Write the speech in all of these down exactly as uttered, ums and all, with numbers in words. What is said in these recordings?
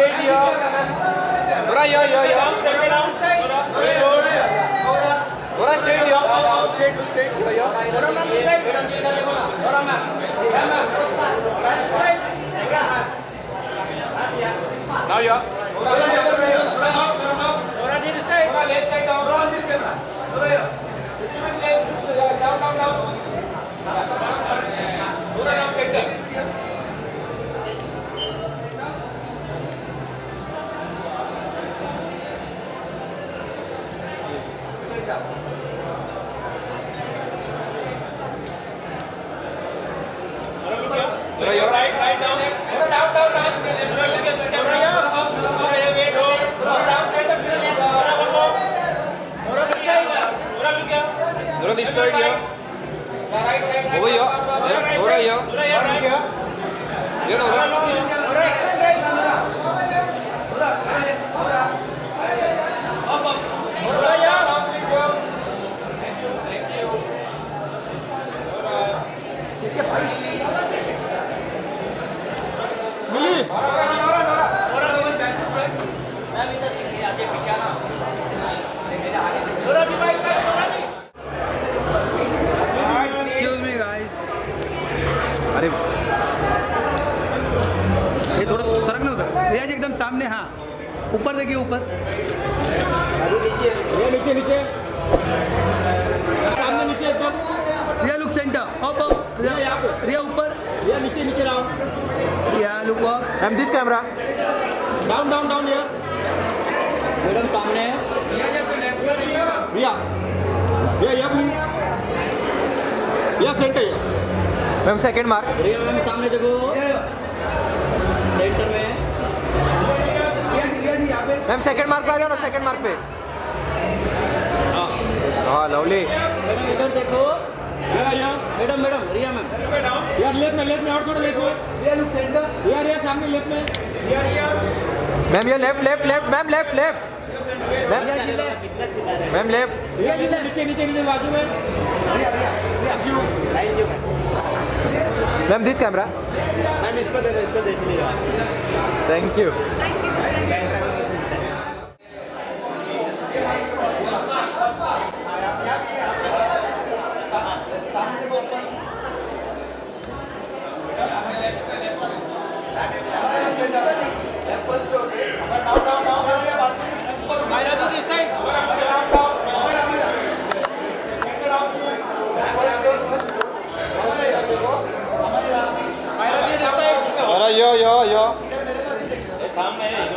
straight here. Dora here, here, here. Dora straight here. Straight, look straight here, here. Now here. Left side down. On this camera. Dora here. Down, down, down. Dora down, center. Dora here. Right, right, down. Dora down, down, down. Dora look at this camera here. Dora here, wait, hold. Dora down, center. Dora one more. Dora this side. Dora look here. Dora this side here. Right, right, right. Over here. Dora here. Dora here, right here. Here, Dora. Dora, Dora, Dora. Dora. Up, up. Dora here. Down, please go. Thank you, thank you. Dora. ठीक है भाई. मिली. Dora, Dora, Dora, Dora. Dora, Dora, back to back. मैं भी इधर देखिए आगे पीछे ना. मेरे आगे. Dora ji, bike, bike, Dora ji. Excuse me guys. अरे ये थोड़ा सरक ना उधर. ये एकदम सामने हाँ. ऊपर देखिए ऊपर. अभी नीचे. ये नीचे नीचे. सामने नीचे एकदम. Riya look centre. Up up. Riya यहाँ पे. रिया ऊपर. रिया नीचे नीचे down. Riya look up. Ma'am, this camera. Down down down Riya. Madam सामने. रिया. रिया यहाँ प्लीज. रिया सेंटर है. Ma'am, second mark. रिया मैम सामने देखो. सेंटर में. रिया जी यहाँ पे. Ma'am, second mark पे आ जाओ ना, second mark पे. हाँ, lovely. मैडम इधर देखो. रिया यहाँ. Madam madam Riya ma'am. यार लेफ्ट में लेफ्ट में और थोड़ा लेफ्ट में. रिया लुक सेंटर. रिया रिया सामने लेफ्ट में. रिया रिया. Ma'am, ये left, left, left. Ma'am, left, left. Ma'am, ma'am, left. रिया नीचे नीचे नीचे नीचे बाजू में. Riya Riya Riya. Thank you. Thank you ma'am. Ma'am, this camera. Ma'am इसको दे दो इसको देख लीजिएगा. Thank you. सामने देखो ऊपर. फर्स्ट फ्लोर पे. Down down down. ऊपर minus two this side. Down down. हमारा हमारा. Second down. First floor first floor. हमारे यहाँ देखो. हमारे यहाँ. Minus two this side. अरे यो यो यो. इधर मेरे साथ ही देख. काम में है जो.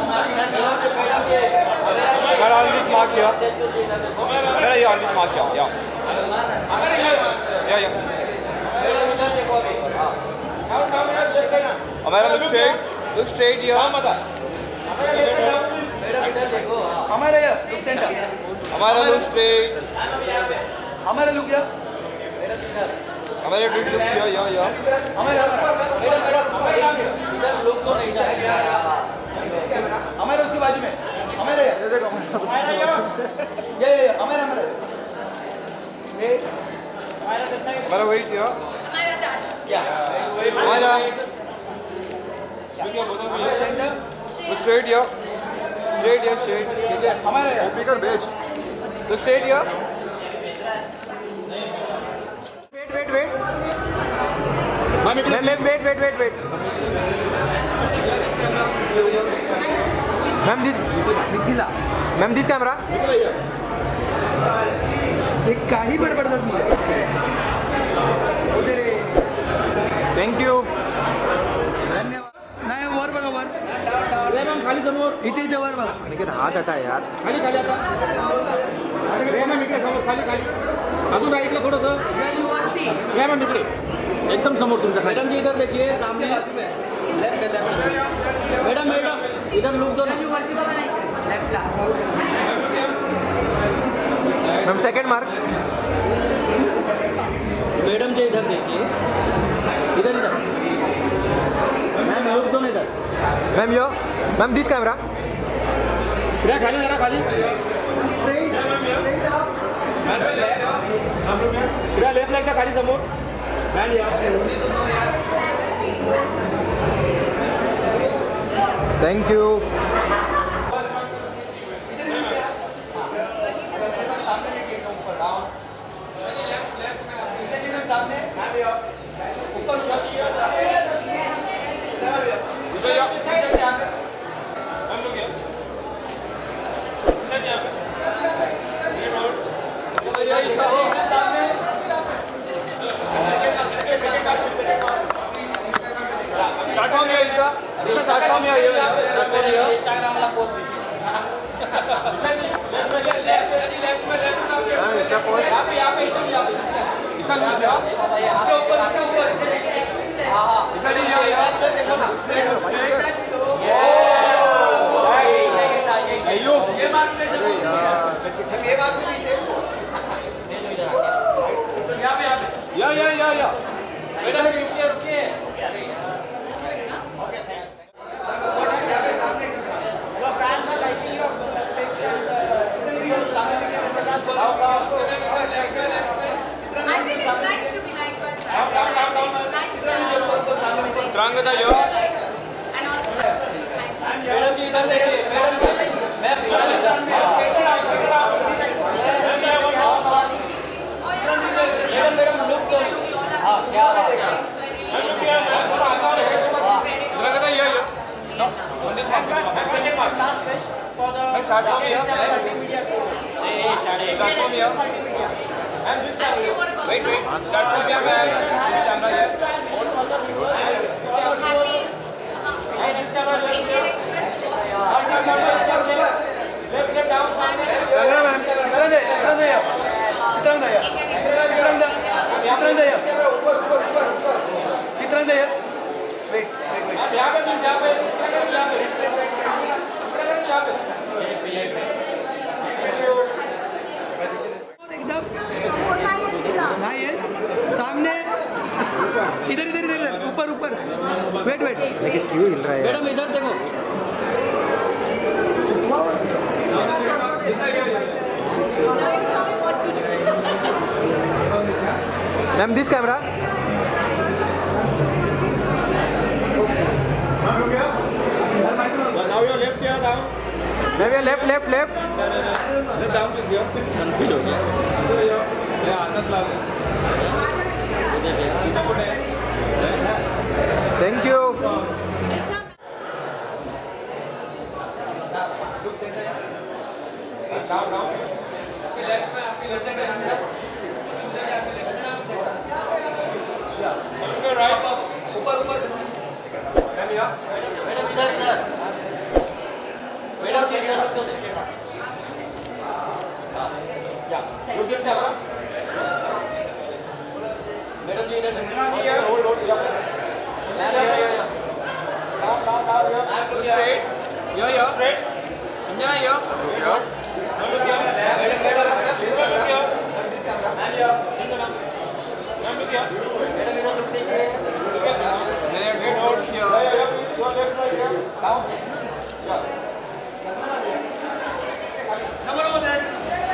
Camera on this mark here. Camera here on this mark here. Yeah. Yeah, yeah. हमारा look straight. Look straight here. हमारे यहाँ लुक सेंटर. हमारा look straight. हमारे लुक यहाँ. हमारे look look here, here, here. हमारे लोग तो नहीं चाहिए. हमारे उसकी बाजू में. हमारे ये देखो. ये ये हमारे हमारे. ये हमारा wait here. क्या? हमारा centre. look straight here. Straight here, straight. ठीक है. हमारे यहाँ. Speaker bitch. Look straight here. Wait, wait, wait. Ma'am, ma'am, wait, wait, wait, wait. Ma'am, this. Nikhila. Ma'am, this camera. एक काही बडबडतात मला. Thank you. धन्यवाद. नाही वर बघा वर. मैम खाली समोर. इथे इथे वर बघा. निकेत हात हटा यार. खाली खाली आता. मैम इकडे समोर खाली खाली. अजून राईटला थोडंसं. मैम इकडे. एकदम समोर तुमच्या. मैडम जी इधर देखिए सामने. मैडम मैडम इधर लुक दो ना. Ma'am, second mark. Madam ji इधर देखिए. इधर इधर. मैम लुक दो ना इधर. Ma'am, here. Ma'am, this camera. इधर खाली जरा खाली. इधर लेफ्ट लेग खाली समोर. Ma'am thank you. इंस्टाग्रामला पोस्ट या या या या रुकिए रुकिए Terangkan aja. मैडम जी इधर देखिए मैडम मैं मैडम मैडम लुक तो हाँ क्या बात है Terangkan aja ya. No, on this mark, second mark. Let's start from here. Start from here. And this camera. Wait, wait. Start from here. This camera here. And this camera here. Left, left, down. सामने इधर इधर इधर ऊपर ऊपर wait wait लेकिन क्यों हिल रहा है मैडम इधर देखो ma'am this camera Now your left here down. Ma'am ये left left left Left down please here. Confused हो गया. या आदत लग thank you Down, down. Look your right. ऊपर ऊपर Come here. मैडम इधर इधर मैडम जी इधर रुक Yeah. Look this camera. Madam ji इधर Here, hold, hold. Yeah. Down, down, down. Here. Look straight. Here, here. Straight. Anjana here. Here. Now look here. This camera. This one look here. This camera. And here. Now look here. Madam इधर रुक दीजिए Look here. There, there, hold here. Yeah, yeah, yeah. Your left side here. Down. Yeah. Number over there.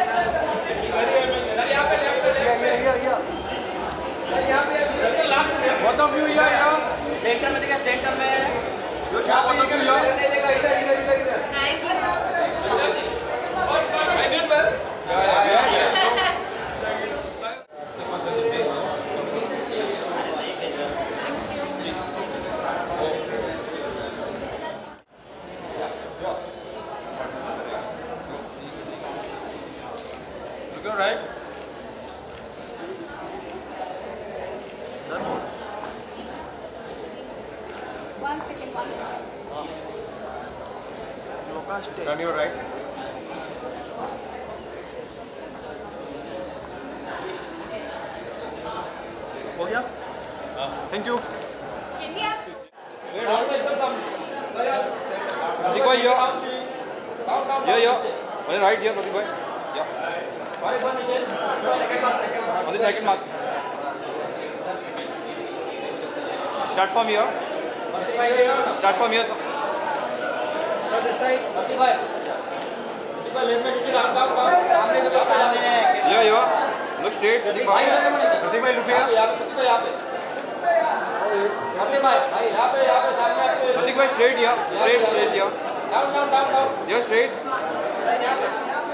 Both of you here, here. Centre में देखिए centre में Look here, both of you here. I did well. Yeah, yeah, yeah. Look your right. One second, one second. Turn your right. हो गया? Thank you. India. Pratik bhai, here. Here, here. On the right here, Pratik bhai. Yeah. On the second mark. Start from here. Start from here, sir. प्रतीक भाई Here, here. Look straight, Pratik bhai. Pratik bhai, look here. Pratik भाई भाई यहाँ पे यहाँ पे सामने आपके प्रतीक भाई स्ट्रेट या स्ट्रेट स्ट्रेट या डाउन डाउन डाउन डाउन या स्ट्रेट यहाँ पे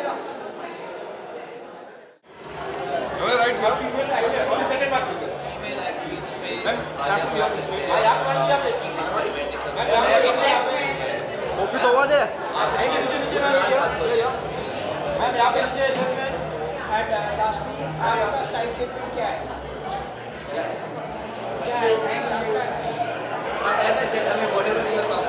ओके राइट या only second mark please Female actress में मैम स्टार्ट किया भाई आप मान लिया आपने मैम यहाँ पे कॉफी तो हुआ दे आइए नीचे नीचे ना रहिए मैम यहाँ पे नीचे लेफ्ट में एंड लास्टली आपका स्टाइल चेंज क्या है As I said, I mean, whatever you are